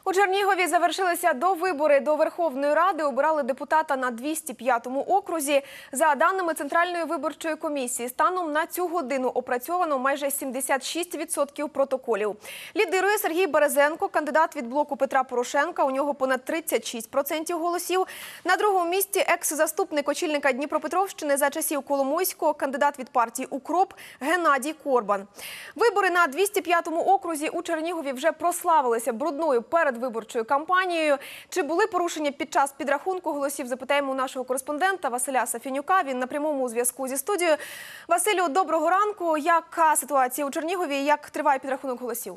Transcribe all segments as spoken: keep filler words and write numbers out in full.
У Чернігові завершилися довибори до Верховної Ради. Обирали депутата на двісті п'ятому окрузі. За даними Центральної виборчої комісії, станом на цю годину опрацьовано майже сімдесят шість відсотків протоколів. Лідирує Сергій Березенко, кандидат від блоку Петра Порошенка. У нього понад тридцять шість відсотків голосів. На другому місці екс-заступник очільника Дніпропетровщини за часів Коломойського, кандидат від партії «Укроп» Геннадій Корбан. Вибори на двісті п'ятому окрузі у Чернігові вже прославилися брудною перед виборчою кампанією. Чи були порушення під час підрахунку голосів, запитаємо у нашого кореспондента Василя Сафінюка. Він на прямому зв'язку зі студією. Василю, доброго ранку. Яка ситуація у Чернігові? Як триває підрахунок голосів?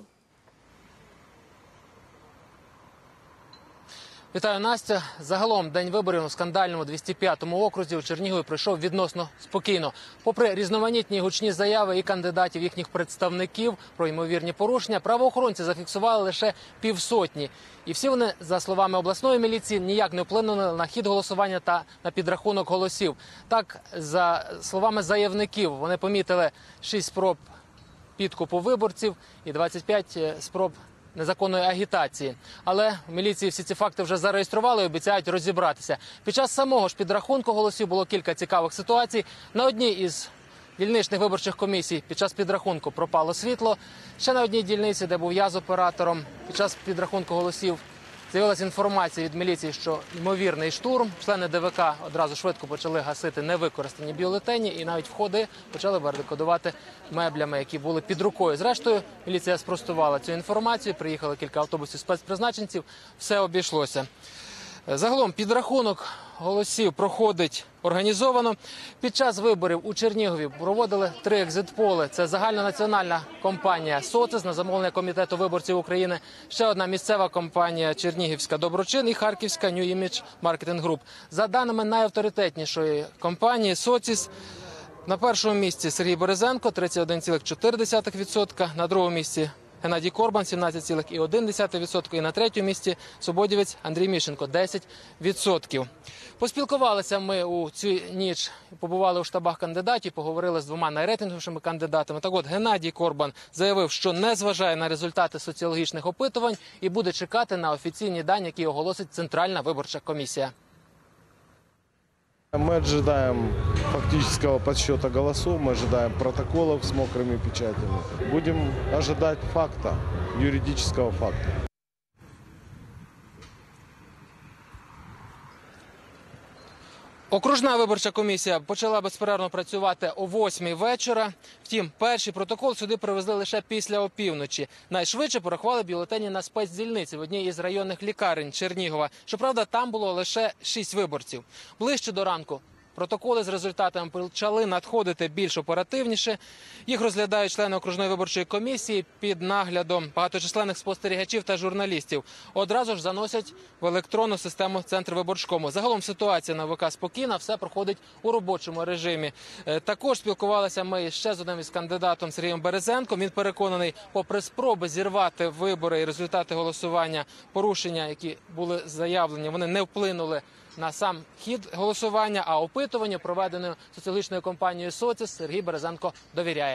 Вітаю, Настя. Загалом день виборів у скандальному двісті п'ятому окрузі у Чернігові пройшов відносно спокійно. Попри різноманітні гучні заяви і кандидатів, їхніх представників про ймовірні порушення, правоохоронці зафіксували лише півсотні. І всі вони, за словами обласної міліції, ніяк не вплинули на хід голосування та на підрахунок голосів. Так, за словами заявників, вони помітили шість спроб підкупу виборців і двадцять п'ять спроб незаконної агітації. Але в міліції всі ці факти вже зареєстрували і обіцяють розібратися. Під час самого ж підрахунку голосів було кілька цікавих ситуацій. На одній із дільничних виборчих комісій під час підрахунку пропало світло. Ще на одній дільниці, де був я з оператором, під час підрахунку голосів з'явилася інформація від міліції, що ймовірний штурм. Члени ДВК одразу швидко почали гасити невикористані бюлетені і навіть входи почали барикадувати меблями, які були під рукою. Зрештою, міліція спростувала цю інформацію, приїхало кілька автобусів спецпризначенців, все обійшлося. Загалом підрахунок голосів проходить організовано. Під час виборів у Чернігові проводили три екзитполи. Це загальнонаціональна компанія «Социс» на замовлення Комітету виборців України, ще одна місцева компанія чернігівська «Доброчин» і харківська New Image Marketing Group. За даними найавторитетнішої компанії «Социс», на першому місці Сергій Березенко – тридцять один цілих чотири десятих відсотка, на другому місці Геннадій Корбан – сімнадцять цілих один десятих відсотка і на третьому місці свободівець Андрій Міщенко – десять відсотків. Поспілкувалися ми у цю ніч, побували у штабах кандидатів, поговорили з двома найрейтинговішими кандидатами. Так от, Геннадій Корбан заявив, що не зважає на результати соціологічних опитувань і буде чекати на офіційні дані, які оголосить Центральна виборча комісія. Мы ожидаем фактического подсчета голосов, мы ожидаем протоколов с мокрыми печатями. Будем ожидать факта, юридического факта. Окружна виборча комісія почала безперервно працювати о восьмій вечора. Втім, перший протокол сюди привезли лише після опівночі. Найшвидше порахували бюлетені на спецдільниці в одній із районних лікарень Чернігова. Щоправда, там було лише шість виборців. Ближче до ранку протоколи з результатами почали надходити більш оперативніше. Їх розглядають члени окружної виборчої комісії під наглядом багаточисленних спостерігачів та журналістів. Одразу ж заносять в електронну систему Центрвиборчкому. Загалом ситуація на ВК спокійна, все проходить у робочому режимі. Також спілкувалися ми ще з одним із кандидатом Сергієм Березенком. Він переконаний, попри спроби зірвати вибори і результати голосування, порушення, які були заявлені, вони не вплинули на сам хід голосування, а опитування, проведене соціологічною компанією «Социс», Сергій Березенко довіряє.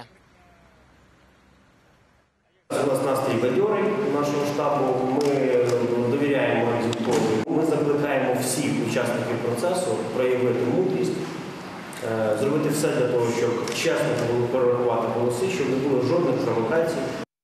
У нас настрій бадьорий нашого штабу, ми довіряємо результату. Ми закликаємо всіх учасників процесу проявити мудрість, зробити все для того, щоб чесно перерахувати голоси, щоб не було жодних провокацій.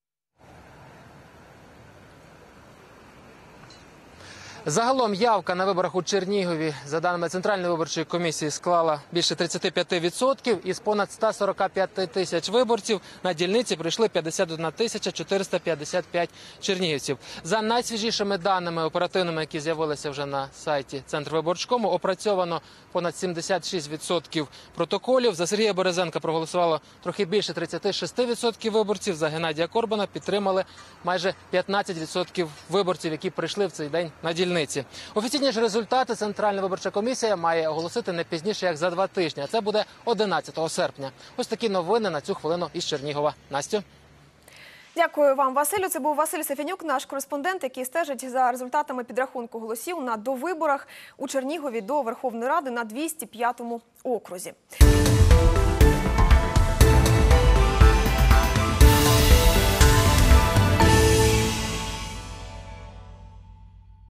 Загалом явка на виборах у Чернігові, за даними Центральної виборчої комісії, склала більше тридцять п'ять відсотків. Із понад ста сорока п'яти тисяч виборців на дільниці прийшли п'ятдесят одна тисяча чотириста п'ятдесят п'ять чернігівців. За найсвіжішими даними оперативними, які з'явилися вже на сайті Центрвиборчкому, опрацьовано понад сімдесят шість відсотків протоколів. За Сергія Березенка проголосувало трохи більше тридцять шість відсотків виборців. За Геннадія Корбана підтримали майже п'ятнадцять відсотків виборців, які прийшли в цей день на дільниці. Офіційні ж результати Центральна виборча комісія має оголосити не пізніше, як за два тижні. А це буде одинадцятого серпня. Ось такі новини на цю хвилину із Чернігова. Настю. Дякую вам, Василю. Це був Василь Сафінюк, наш кореспондент, який стежить за результатами підрахунку голосів на довиборах у Чернігові до Верховної Ради на двісті п'ятому окрузі.